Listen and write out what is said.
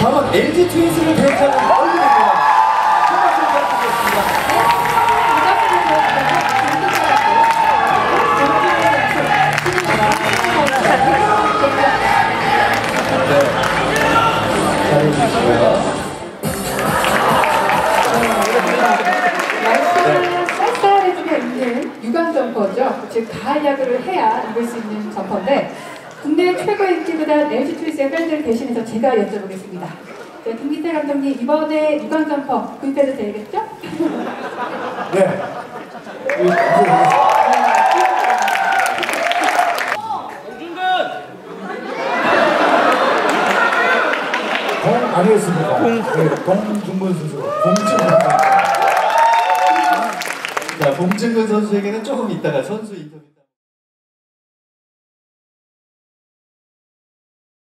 다음은 LG 트윈스를 대표하는 얼굴입니다. 큰 박수 부탁드리겠습니다. 잘해주시고요. 쌀쌀해지게 입는 유광 점퍼죠. 즉 가을 야구를 해야 입을 수 있는 점퍼인데 국내 최고의 인기보다 LG 트윈스의 팬들을 대신해서 제가 여쭤보겠습니다. 네, 김기태 감독님 이번에 유광 점퍼 구입해도 되겠죠? 네. 동 아니었습니까? 동중근 선수. 봉중근. 자, 봉중근 선수에게는 조금 이따가 선수 인터뷰.